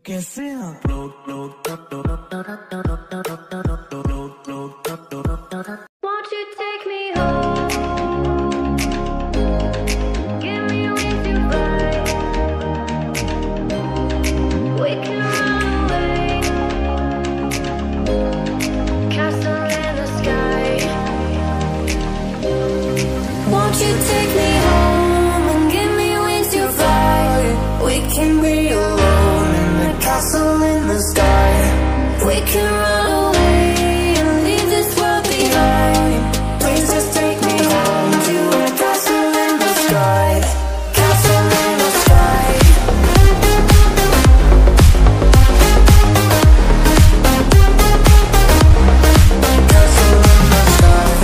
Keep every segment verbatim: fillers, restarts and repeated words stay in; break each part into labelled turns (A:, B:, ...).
A: que sea.
B: Won't you take me home? Give me wings to fly. We can run away. Castle in the sky. Won't you take me home and give me wings to fly? We can be alone in the castle in the sky. We can run away and leave this world behind. Please just take me home to a castle in the sky. Castle in the sky. Castle in the sky.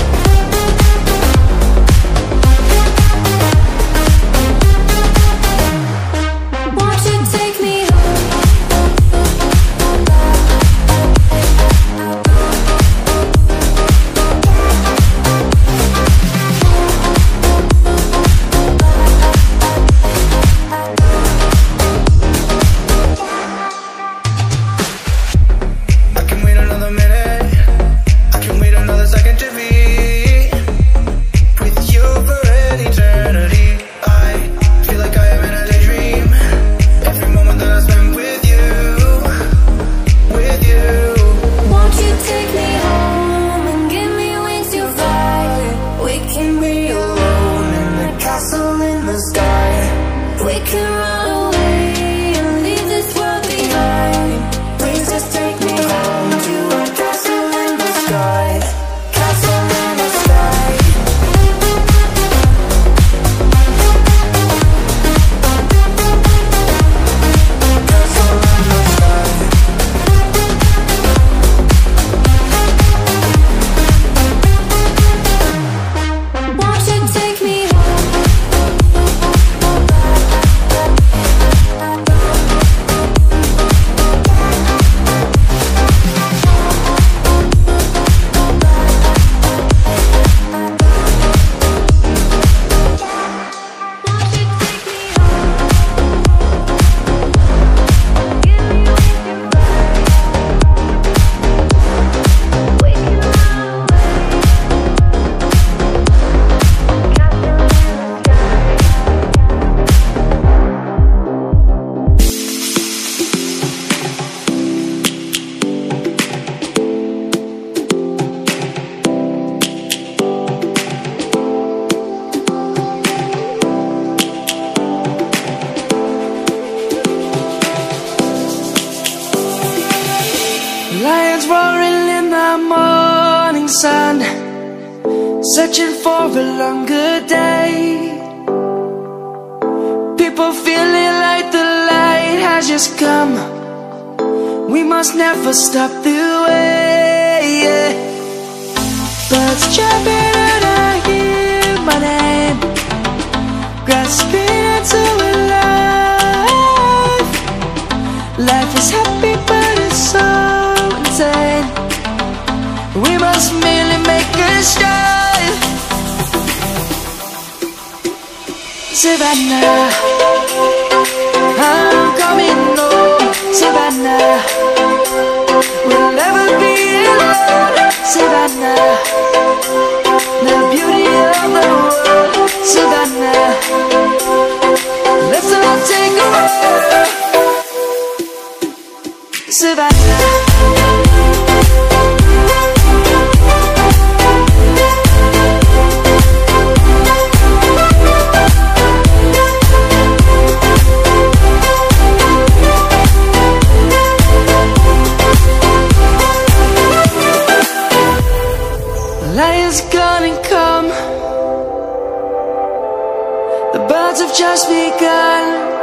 B: Won't you take me home?
C: I can wait another minute. I can wait another second to be with you for an eternity. I feel like I am in a daydream. Every moment that I spend with you, with you.
B: Won't you take me home and give me wings to fly? We can be alone in the castle in the sky. We can run away and leave this world behind. Please just take me home to a castle in the sky. Castle in the sky. Castle in the sky. Won't you take me home? Won't you take me home? Give me wings to fly. We can run away. Castle in the
D: Lions roaring in the morning sun, searching for a longer day. People feeling like the light has just come. We must never stop the way. Birds chirping and I hear my name, grasping into a life. Life is happy but it's so insane. We must merely make a strive. Savannah, I'm coming home. Savannah, we'll never be alone. Savannah, the beauty of the world. Savannah, let's all take a walk. Savannah. Lion's gonna come. The birds have just begun.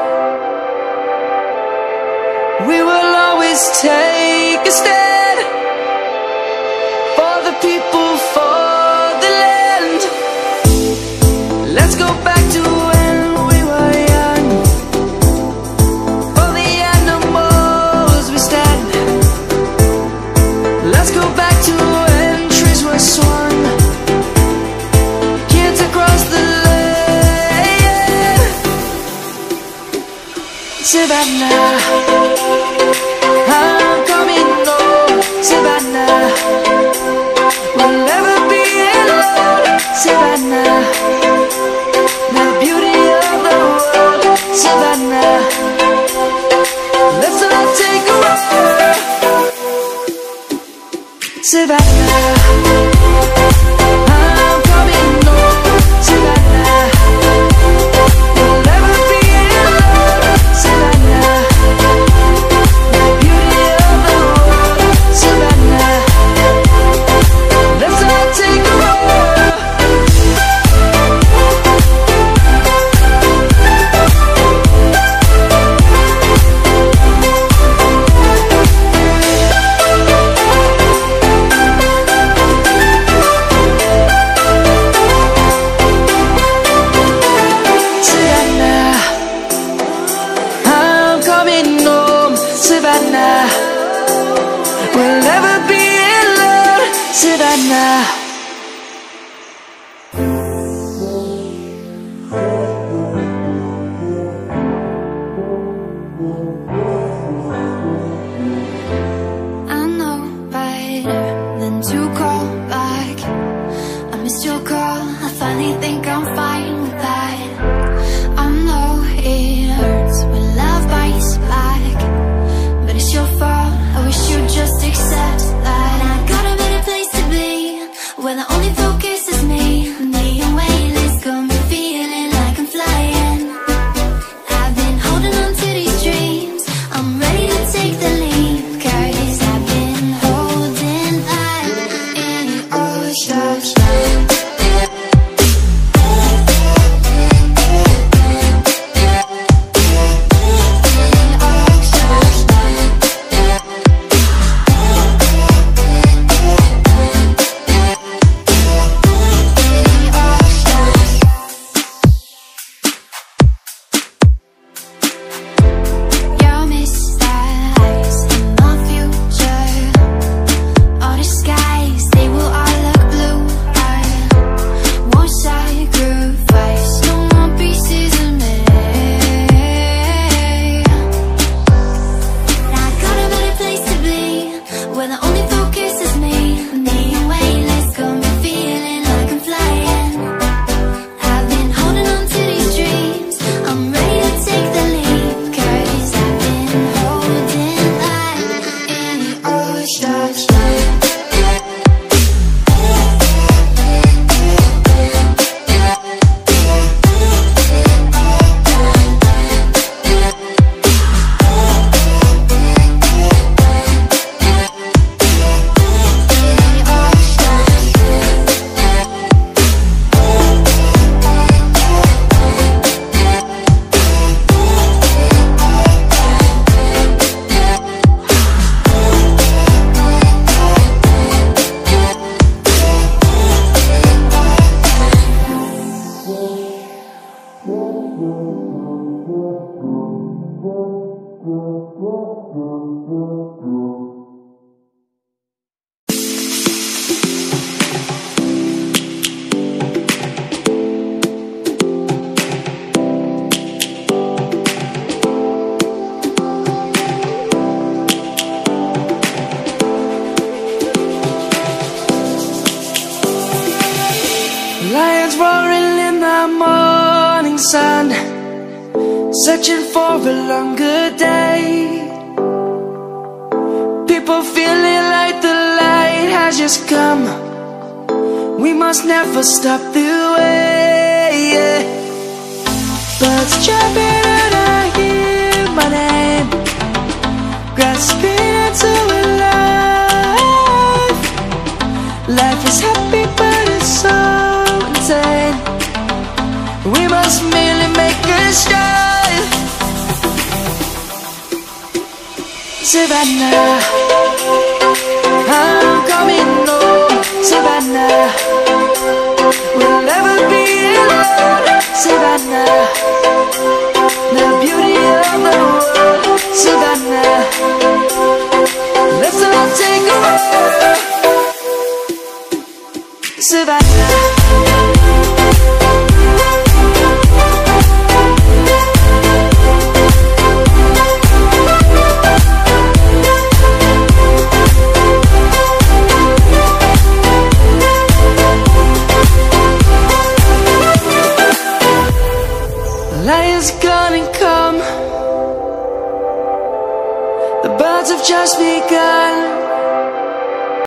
D: We will always take a stand for the people, for the land. Let's go back to when we were young. For the animals we stand. Let's go back to when trees were swung. Kids across the land. Savannah. Savannah, I'm coming home, Savannah. We'll never be alone, Savannah. The beauty of the world, Savannah. Let's all take a walk. Savannah, we'll never be alone, Savannah.
B: I know better than to call back. I missed your call, I finally think I'm fine with that. I know it hurts when love bites back, but it's your fault, I wish you'd just accept that. I got a better place to be, where the only focus is me. The away list got me feeling like I'm flying. I've been holding on to these dreams, I'm ready to take the leap, cause I've been holding on in the ocean.
D: Lions roaring in the morning sun, searching for a longer day. People feeling like the light has just come. We must never stop the way. Birds jumping and I hear my name, grasping into a life. Life is happy but it's so insane. We must merely make a start. Savannah, I'm coming home, Savannah. We'll never be alone, Savannah. The beauty of the world, Savannah. Let's all take a walk, Savannah. Lion's gonna come. The birds have just begun.